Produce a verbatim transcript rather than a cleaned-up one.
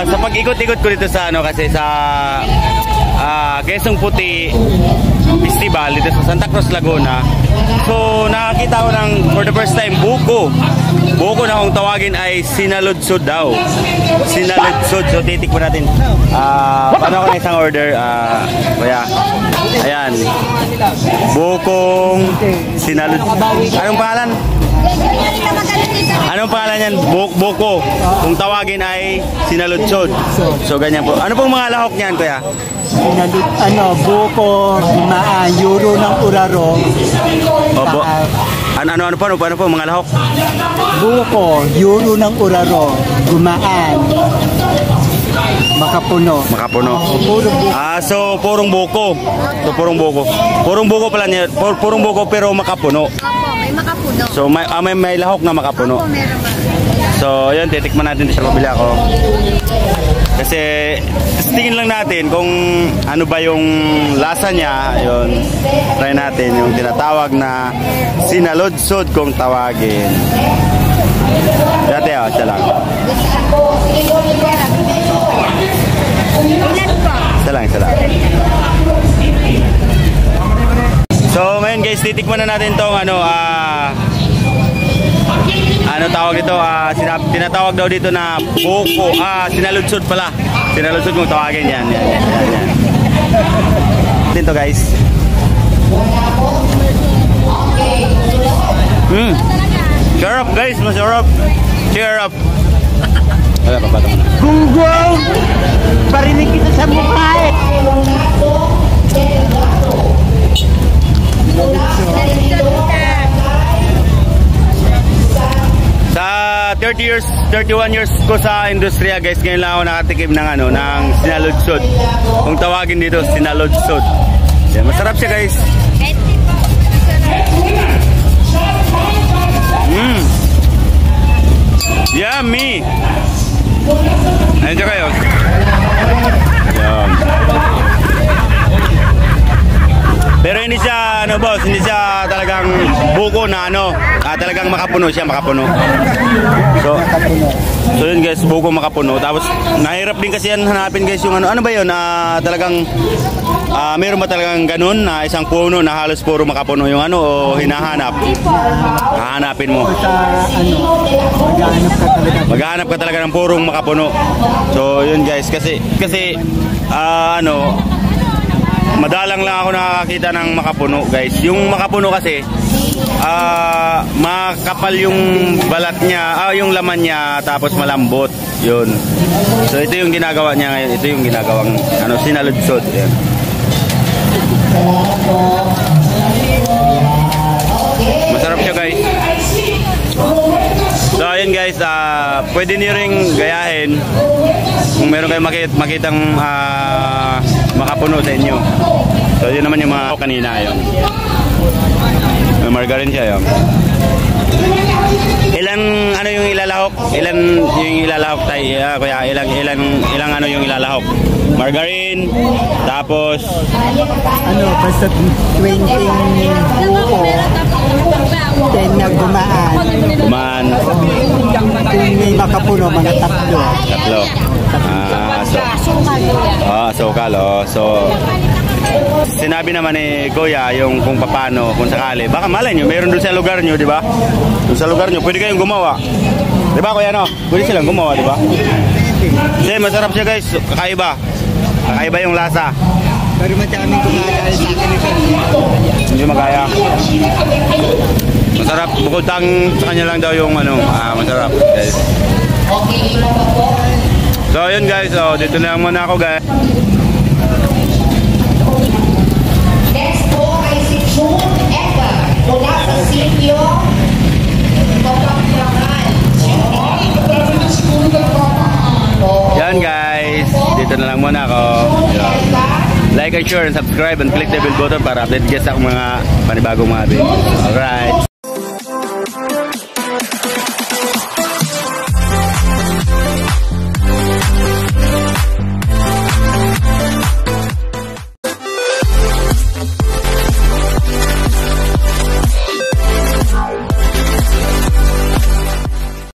sa pag-ikot-ikot ko dito sa ano kasi sa uh, Quezon Puti Festival dito sa Santa Cruz, Laguna. So nakakita ko ng for the first time buko. Buko na kung tawagin ay sinaludsod daw. Sinaludsod. So titikman natin. Ah, uh, paano ako na isang order? Ah, uh, kaya ayan. Bukong sinaludsod. Anong pangalan? Anong pangalan yan? Buk buko. Kung tawagin ay sinaludsod. So ganyan po. Ano pong mga lahok niyan, kuya? Sinalud, ano, buko, maa, euro ng uraro. Opo. Ano, ano, ano po, ano po, ano po, mga lahok? Buko, euro ng uraro, gumaan, makapuno. Makapuno. Oh, puro buko. Ah, so purong buko. So purong buko. Purong buko pala niya. Pur purong buko pero makapuno. Opo, may makapuno. So may, ah, may, may lahok na makapuno. Opo, meron ba? So yun, titikman natin sa pabili ako. Kasi tingin lang natin kung ano ba yung lasa niya. Yun, try natin yung tinatawag na sinaludsod kung tawagin. Dati oh, siya lang. Isa lang, isa lang. So ngayon guys, titikman na natin tong ano, ah ano tawag dito, ah tinatawag daw dito na buko, ah sinaludsod pala. Sinaludsod kung tawagin yan. Yan, yan, yan, yan. Dito guys. Hmm. Cheer up guys, masarap. Cheer up. Wala pa patong na. Gunggong! Parinig kita sa mukha eh! Sa thirty years, thirty-one years ko sa industriya guys, ngayon lang ako nakatikim ng ano, ng sinaludsod. Kung tawagin dito, sinaludsod. Yeah, masarap siya guys. Mmm. Yummy. Ayun siya kayo. Yum. Pero hindi siya, ano boss, hindi siya talagang buko na ano, ah, talagang makapuno siya, makapuno. So, so yun guys, buko makapuno. Tapos, nahirap din kasi yan hanapin guys yung ano, ano ba yun, ah, talagang, ah, meron ba talagang ganun na isang puno na halos puro makapuno yung ano, o hinahanap? Hahanapin mo. Sa ano, maghanap ka talaga. Maghanap ka talaga ng purong makapuno. So yun guys, kasi, kasi, ah, ano, madalang lang ako nakakita ng makapuno guys. Yung makapuno kasi uh, makapal yung balat niya, ah, yung laman niya, tapos malambot. Yun. So ito yung ginagawa niya ngayon. Ito yung ginagawang ano, sinaludsod. Yan. Masarap siya guys. So ayun guys, uh, pwede niyo ring gayahin kung meron kayong makit makitang uh, makapuno sa inyo. So yun naman yung mga kanina yun. May margarine siya yun. Ilan ano yung ilalahok? Ilan yung ilalahok tayo? Uh, kuya, ilang ilang ilang ano yung ilalahok? Margarine, tapos Ano, basta twenty buko, ten na gumaan. Gumaan. Kung may makapuno, mga tatlo. Tatlo. Ah, so, oh, sukal, oh. So, sinabi naman ni Kuya yung kung paano, kung sakali. Baka malay nyo, meron doon sa lugar nyo, di ba? Doon sa lugar nyo, pwede kayong gumawa. Di ba, Kuya, no? Pwede silang gumawa, di ba? Kasi masarap siya, guys. Kakaiba. Kakaiba yung lasa. Pero madaming gumagaya sa akin ito. Hindi magaya. Masarap. Bukod tang sa kanya lang daw yung ano, ah, masarap. Guys. So, yun guys. So, dito na lang muna ako, guys. Next po ay si June Edgar mula sa sitio Kapampangan. Yan guys. Dito na lang muna ako. Like and share and subscribe and click the bell button para update guys sa mga panibagong mga video. Alright.